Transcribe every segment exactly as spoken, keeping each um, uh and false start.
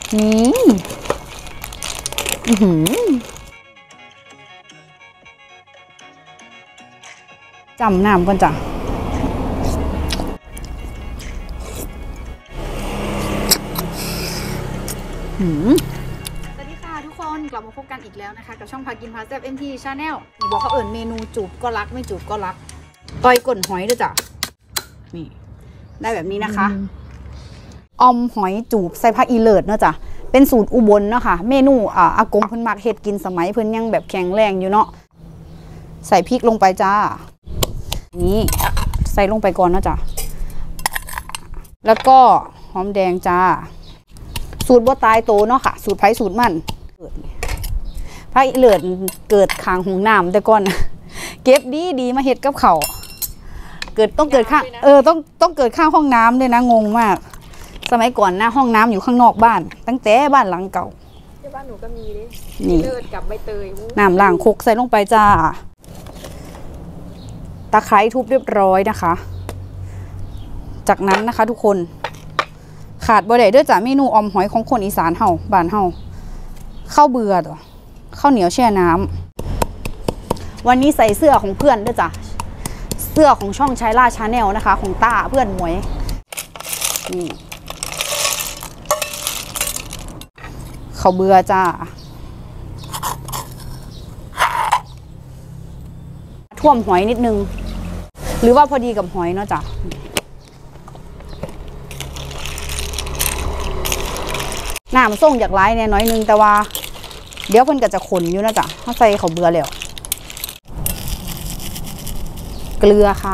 นี่อือหือจำน้ำก่อนจ้ะหืมสวัสดีค่ะทุกคนกลับมาพบกันอีกแล้วนะคะกับช่องพากินพาแซ่บ เอ็ม ที Channel นี่บอกเขาเอิ่นเมนูจูบก็รักไม่จูบก็รักก้อยก่นหอยด้วยจ้ะนี่ได้แบบนี้นะคะออมหอยจูบใส่ผักอีเลิศเนาะจ้ะเป็นสูตรอุบลเนาะค่ะเมนูอ่าอากงเพิ่นมักเฮ็ดกินสมัยเพิ่นยังแบบแข็งแรงอยู่เนาะใส่พริกลงไปจ้านี่ใส่ลงไปก่อนนะจ้ะแล้วก็หอมแดงจ้าสูตรบ่ตายโตเนาะค่ะสูตรไผ่สูตรมันผักอีเลิศเกิดคางหงน้ำแต่ก่อนเก็บดีดีมาเฮ็ดกับเขาเกิดต้องเกิดข้างเออต้องต้องเกิดข้างห้องน้ำด้วยนะงงมากสมัยก่อนหน้าห้องน้ำอยู่ข้างนอกบ้านตั้งแต่บ้านหลังเก่าที่บ้านหนูก็มีดินี่เลิศกับใบเตยน้ำล้างคกใส่ลงไปจ้าตะไคร้ทุบเรียบร้อยนะคะจากนั้นนะคะทุกคนขาดบ่ได้ด้วยจ้ะเมนูออมหอยของคนอีสานเฮาบ้านเฮาข้าวเบื่อตัวข้าวเหนียวแช่น้ำวันนี้ใส่เสื้อของเพื่อนด้วยจ้ะเสื้อของช่องชายล่าชาแนลนะคะของต้าเพื่อนหมวยนี่ข้าวเบื่อจ้าท่วมหอยนิดนึงหรือว่าพอดีกับหอยเนาะจ้ะน้ำส่งจากไร้เนี่ยน้อยนึงแต่ว่าเดี๋ยวเพิ่นก็จะขนอยู่นะจ้ะถ้าใส่ข้าวเบื่อแล้วเกลือค่ะ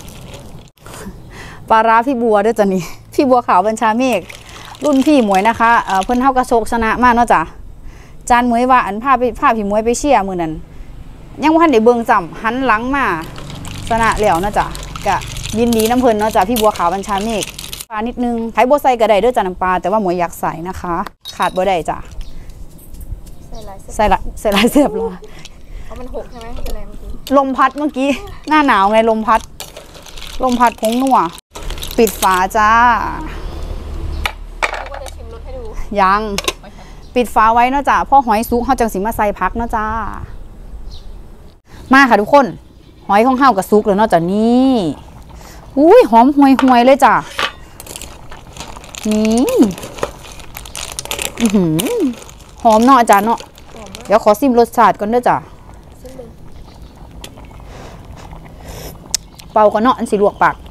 ปลาร้าพี่บัวด้วยจ้ะนี่พี่บัวขาวบัญชาเมฆรุ่นพี่หมวยนะคะเอ่อเพิ่นเท่ากระโชกชนะมากเนาะจ้ะจานหมวยว่าอันผ้าไปผ้าพี่หมวยไปเชียร์มือนั้นยังว่าทันได้เบิ่งจำหันหลังมาชนะแล้วนะจ้ะกะยินดีน้ำเพิ่นเนาะจ้ะพี่บัวขาวบัญชาเมฆปลานิดนึงไข่บัวใส่กระไดด้วยจ้ะน้ำปลาแต่ว่าหมวยอยากใส่นะคะขาดบัวได้จ้ะใส่ละใส่ละเสียบเลยเพราะมันหกใช่ไหมเป็นไรเมื่อกี้ลมพัดเมื่อกี้หน้าหนาวไงลมพัดลมพัดผงนัวปิดฝาจ้าว่าจะชิมรสให้ดูยังปิดฝาไว้เนาะจ้ะพ่อหอยซุกเขาจังสิมาใส่พักเนาะจ้ามาค่ะทุกคนหอยของเฮากับซุกแล้วเนาะจ้ะนี่อุ้ยหอมห่วยห่วยเลยจ้ะนี่อือหือหอมเนาะอาจารย์เนาะเดี๋ยวขอซิมรสชาติก่อนเด้อจ้ะเป่าก่อนเนาะอันสีลวกปาก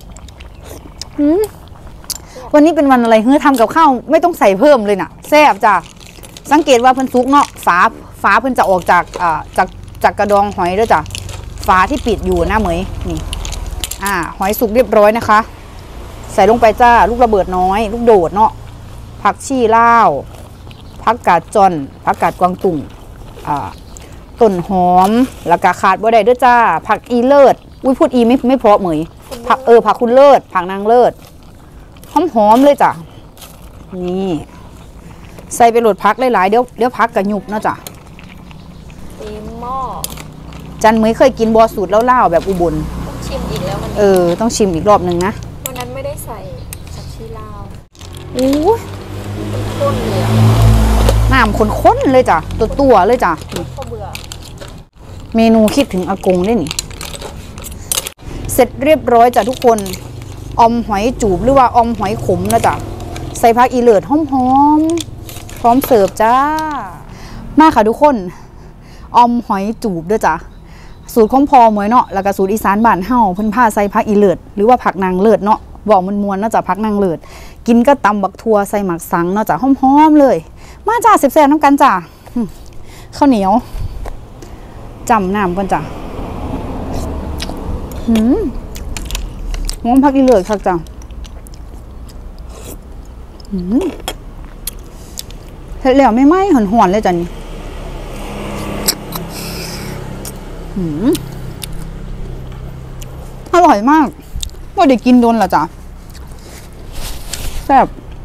วันนี้เป็นวันอะไรเฮ้ยทำกับข้าวไม่ต้องใส่เพิ่มเลยน่ะแซ่บจ้ะสังเกตว่าเพิ่นซุกเนาะฝาฝาเพิ่นจะออกจากอ่าจากจากกระดองหอยด้วยจ้ะฝาที่ปิดอยู่นะเหมยนี่อ่าหอยสุกเรียบร้อยนะคะใส่ลงไปจ้าลูกระเบิดน้อยลูกโดดเนาะผักชีลาวผักกาดจอนผักกาดกวางตุ่งอ่าต้นหอมแล้วก็ขาดบ่ได้ด้วยจ้าผักอีเลิศอุ้ยพูดอีไม่ไม่เพราะเหมยผักเออผักคุณเลิศผักนางเลิศหอมหอมเลยจ้ะนี่ใส่ไปโหลดพักหลายๆเดี๋ยวเดี๋ยวพักกับหยุบเนาะจ้ะเต็มหม้อจันเมยเคยกินบอสูตรแล้วเล่าแบบอุบลต้องชิมอีกแล้วมันเออต้องชิมอีกรอบหนึ่งนะวันนั้นไม่ได้ใส่ผักชีลาวอู้ข้นเลยน้ำข้นๆเลยจ้ะตัวตัวเลยจ้ะข้าวเบื่อเมนูคิดถึงอากงได้นี่เสร็จเรียบร้อยจ้ะทุกคนอมหอยจูบหรือว่าอมหอยขมนะจ้ะใส่ผักอีเลิศหอมๆพร้อมเสิร์ฟจ้ามาค่ะทุกคนอมหอยจูบด้วยจ้ะสูตรของพอหมวยเนาะแล้วก็สูตรอีสานบ้านเฮาเพิ่นพาใส่ผักอีเลิศหรือว่าผักนางเลิศเนาะบอกมันมวนเนาะจ้ะผักนางเลิศกินก็ตำบักทั่วใส่หมักสังเนาะจ้ะหอมๆเลยมาจ้าแซ่บๆน้ำกันจ้ะข้าวเหนียวจำน้ำกันจ้ะหืมหอมผักอีเลิศค่ะจ้ะหืมเสร็จแล้วไม่ไหม้หอนๆเลยจ้ะนี่หืมอร่อยมากว่าได้กินโดนละจ้ะแซ่บ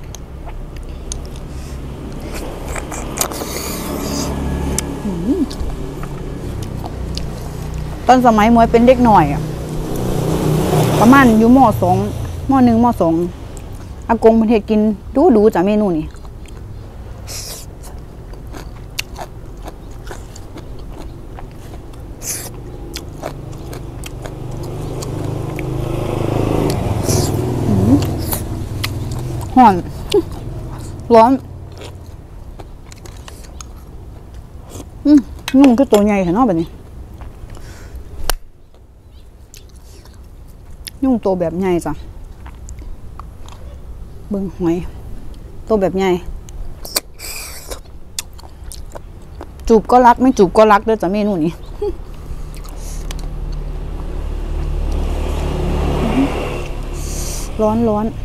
ตอนสมัยมวยเป็นเด็กหน่อยอ่ะประมาณอยู่ม.สองม.หนึ่งม.สองอากงมันเฮ็ดกินดูดูจ้ะเมนูนี่ห่อน ร้อนอืมนุ่งก็ตัวใหญ่เห็นเนาะแบบนี้นุ่งตัวแบบใหญ่จ้ะเบิ่งหอยตัวแบบใหญ่จูบก็รักไม่จูบก็รักเด้อจ้ะเมนูนี้ร้อนร้อน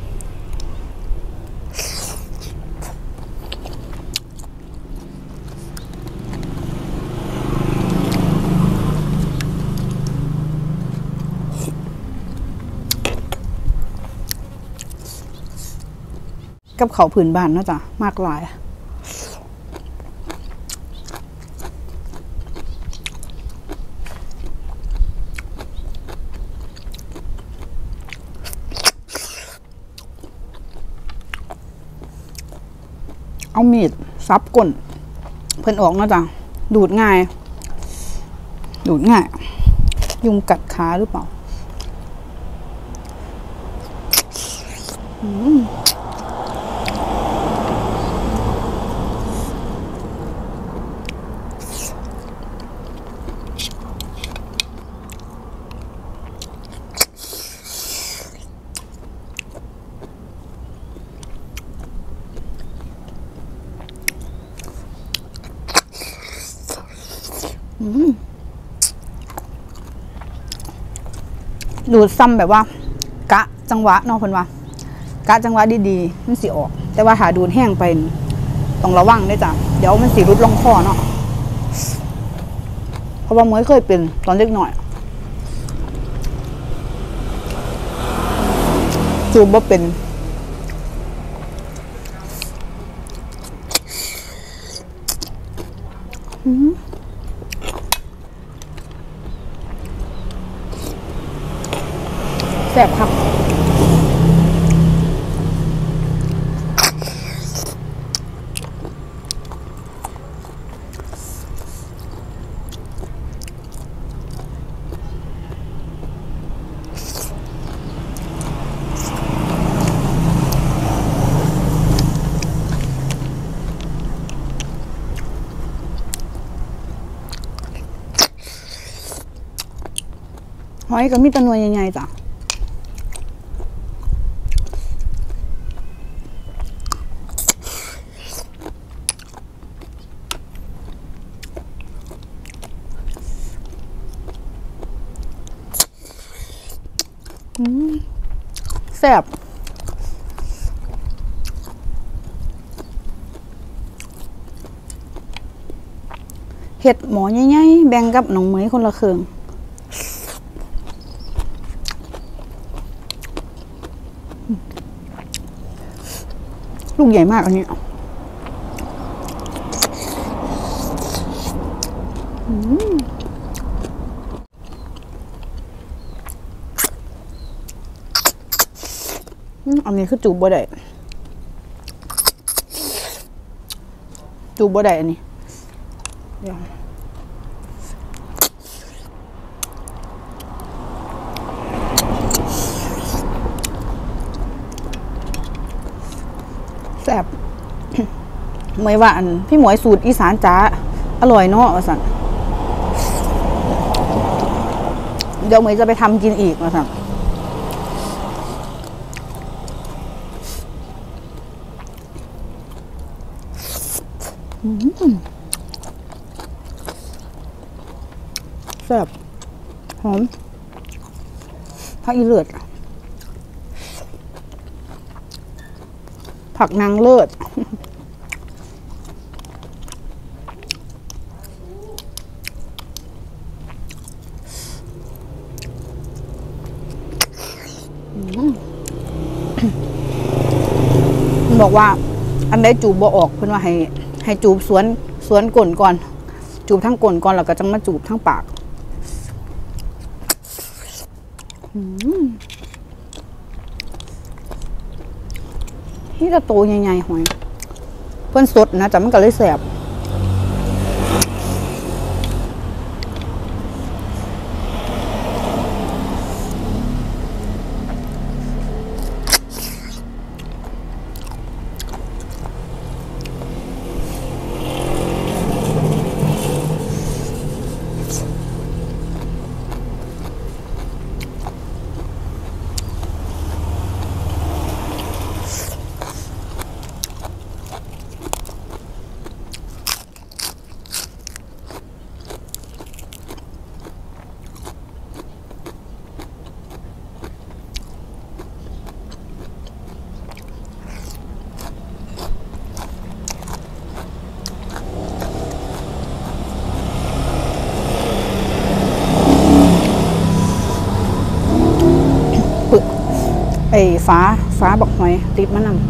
กับเขาผืนบ้านเนาะจ้ะมากหลายเอามีดซับก้นเพิ่นออกเนาะจ้ะดูดง่ายดูดง่ายยุงกัดขาหรือเปล่าอืมดูดซ้ำแบบว่ากะจังหวะเนาะเพิ่นว่ากะจังหวะดีๆมันสิออกแต่ว่าถ้าดูดแห้งไปต้องระวังด้วยจ้ะเดี๋ยวมันสิรุดลงคอเนาะเพราะว่าเมื่อเคยเป็นตอนเล็กหน่อยจูบบ่เป็นแซ่บครับหอยก็มีแตะนวยใหญ่ๆจ้ะแซ่บเห็ดหมอใหญ่ๆแบ่งกับน้องเหมยคนละครึ่งลูกใหญ่มากอันนี้อันนี้คือจูบบ่ได้จูบบ่ได้อันนี้เดี๋ยวแซ่บไม่ว่าอันพี่หมวยสูตรอีสานจ๋าอร่อยเนาะว่าสั่นเดี๋ยวหมวยจะไปทำกินอีกว่าสั่นแซ่บหอมผักอีเลือดผักนางเลิศบอกว่าอันใดจูบบ่ออกเพื่อนว่าให้ให้จูบสวนสวนก้นก่อนจูบทั้งก้นก่อนแล้วก็จังมาจูบทั้งปากนี่จะโตใหญ่ๆหอยเพื่อนสดนะแต่มันก็เลยแสบอ้ฟ้าฟ้าบอกหอยติดมะนำ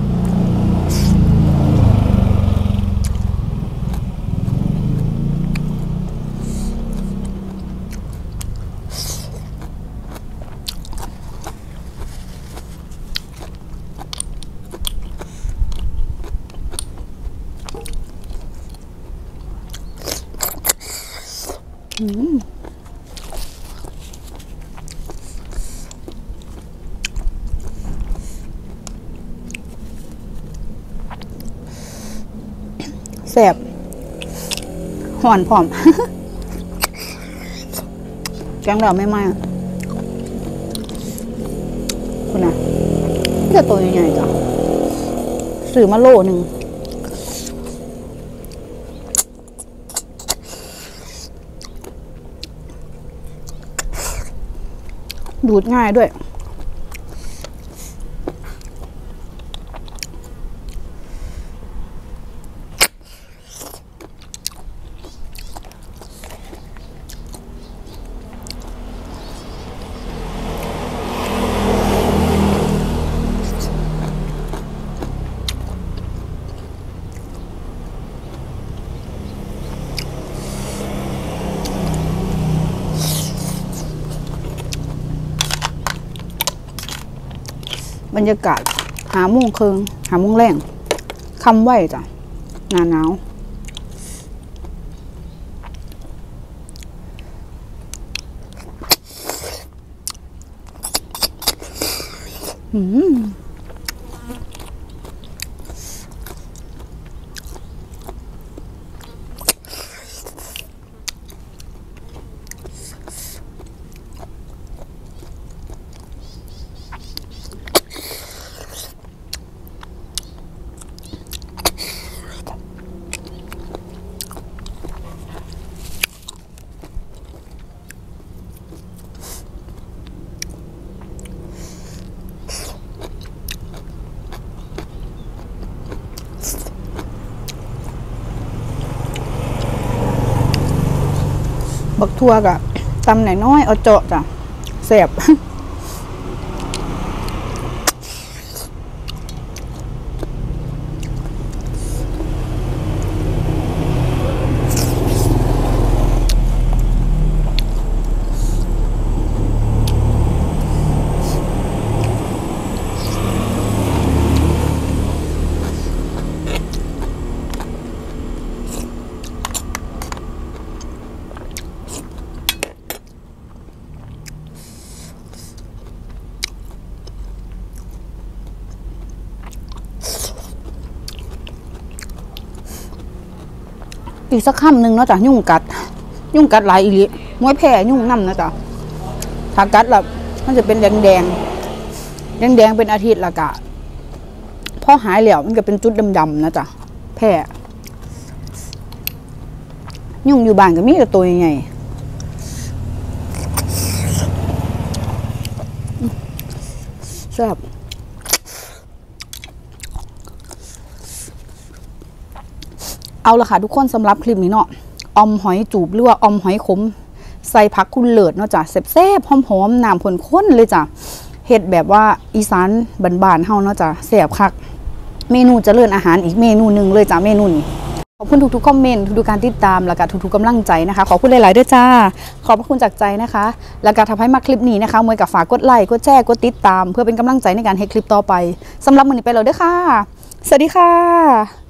อืมแซ่บห่อนพร้อม แกงดอกไม่ไหม้คุณน่ะนี่จะตัวใหญ่ๆจ้ะซื้อมาโลหนึ่งดูดง่ายด้วยบรรยากาศหาโมงเคิงหาโมงแรงคำไหวจ้ะหนาหนาวอืมบักทั่วกะตำไหนน้อยเอาเจาะจ้ะแซ่บอีกสักคำหนึ่งเนาะจ้ะยุ่งกัดยุ่งกัดหลายอีหลีมวยแพ้ยุ่งน้ำนะจ้ะถ้ากัดแบบมันจะเป็นแดงแดงแดงแดงเป็นอาทิตย์ละกะพอหายแล้วมันก็เป็นจุดดำๆนะจ้ะแพ้ยุ่งอยู่บ้านก็มีแต่ตัวยังไงแซ่บเอาละค่ะทุกคนสำหรับคลิปนี้เนาะอมหอยจูบหรือว่าอมหอยขมใส่ผักคุณเลิศเนาะจ้ะแซ่บๆหอมๆน้ำข้นๆเลยจ้ะเฮ็ดแบบว่าอีสานบ้านๆเฮาเนาะจ้ะแซ่บคักเมนูเจริญอาหารอีกเมนูหนึ่งเลยจ้ะเมนูนี้ขอบคุณทุกๆคอมเมนต์ทุกๆการติดตามแล้วก็ทุกๆกำลังใจนะคะขอบคุณหลายๆด้วยจ้าขอบพระคุณจากใจนะคะแล้วก็ทำให้มาคลิปนี้นะคะมวยกับฝากกดไลค์กดแชร์กดติดตามเพื่อเป็นกำลังใจในการให้คลิปต่อไปสำหรับมื้อนี้ไปแล้วเด้อค่ะสวัสดีค่ะ